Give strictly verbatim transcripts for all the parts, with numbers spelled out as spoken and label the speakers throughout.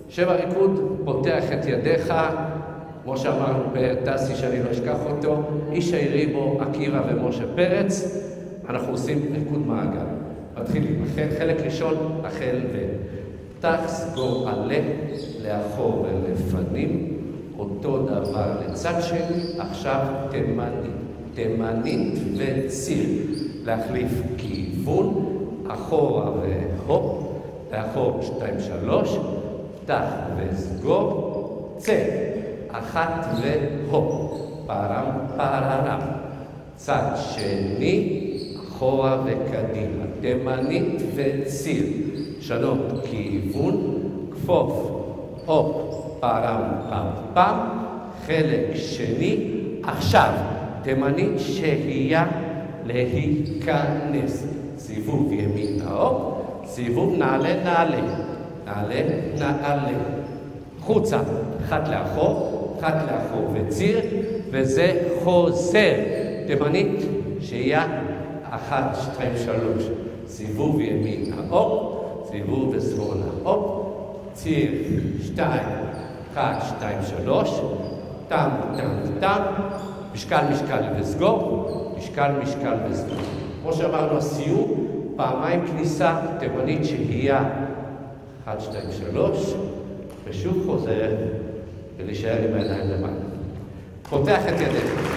Speaker 1: שם הריקוד, פותח את ידיך, כמו שאמרנו בטסי שאני לא אשכח אותו, איש העירי בו עקיבא ומשה פרץ, אנחנו עושים ריקוד מעגל. מתחילים, חלק ראשון, החל ו... פתח, סגור, עלה, לאחור ולפנים, אותו דבר לצד שני, עכשיו תימנית, תימנית וציר, להחליף כיוון, אחורה והופ, לאחור שתיים שלוש, פתח וסגור, צא, אחת והופ, פרם פררם, צד שני, אחורה וקדימה, תימנית וציר, שנות כיוון, כפוף, הופ, פרם, פם, פם, חלק שני, עכשיו, תימנית שהייה להיכנס, סיבוב ימין ההופ, סיבוב נעלה, נעלה, נעלה, נעלה, חוצה, אחת לאחור, אחת לאחור וציר, וזה חוזר, תימנית שהייה, אחת, שתיים, שלוש, סיבוב ימין ההופ, סיבוב ושמאלה, הופ, ציר, שתיים, אחת, שתיים, שלוש, תם, תם, תם, משקל, משקל וסגור, משקל, משקל וסגור. כמו שאמרנו, הסיור, פעמיים כניסה, תימנית שהייה, אחת, שתיים, שלוש, ושוב חוזר, ולהישאר עם הידיים למעלה. פותח את ידיך.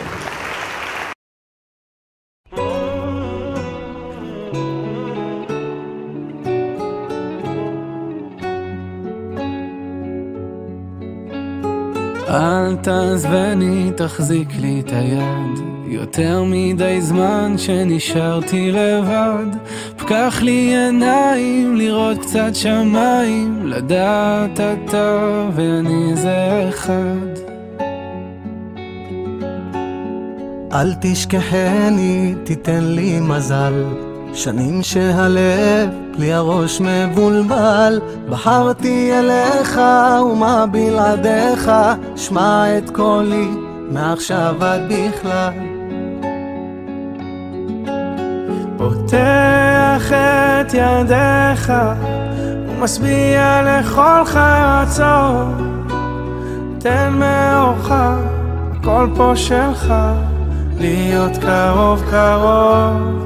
Speaker 2: אל תעזבני, תחזיק לי את היד, יותר מדי זמן שנשארתי לבד. פקח לי עיניים, לראות קצת שמיים, לדעת אתה ואני זה אחד.
Speaker 3: אל תשכחני, תיתן לי מזל, שנים שהלב לי הראש מבולבל. בחרתי אליך ומה בלעדיך, שמע את קולי מעכשיו עד בכלל.
Speaker 2: פותח את ידיך ומשביע לכל רצון, תן מאורך, הכל פה שלך, להיות קרוב קרוב.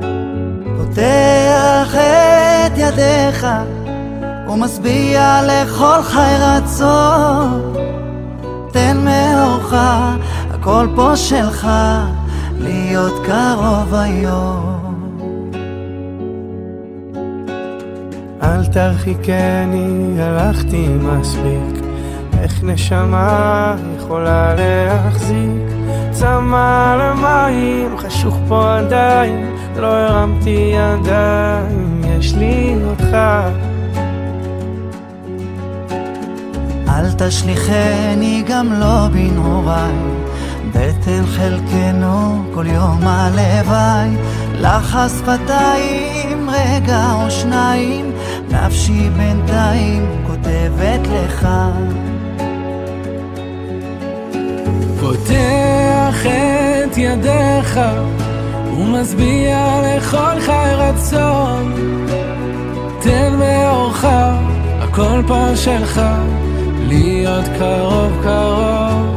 Speaker 3: פותח את ידיך ומשביע לכל חי רצון, תן מאורך, הכל פה שלך, להיות קרוב היום.
Speaker 2: אל תרחיקני, הלכתי מספיק, איך נשמה יכולה להחזיק? צמא למים, חשוך פה עדיין, לא הרמתי ידיים, יש לי אותך.
Speaker 3: אל תשליחני גם לא בנעוריי, בטן חלקנו כל יום הלוואי. לחס שפתיים, רגע או שניים, נפשי בינתיים כותבת לך.
Speaker 2: פותח את ידיך ומשביע לכל חי רצון, תן מאורך, הכל פה שלך, להיות קרוב קרוב.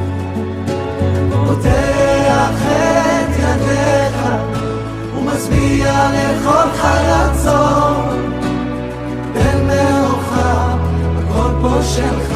Speaker 3: פותח את ידיך ומשביע לכל חי רצון, תן מאורך, הכל פה שלך,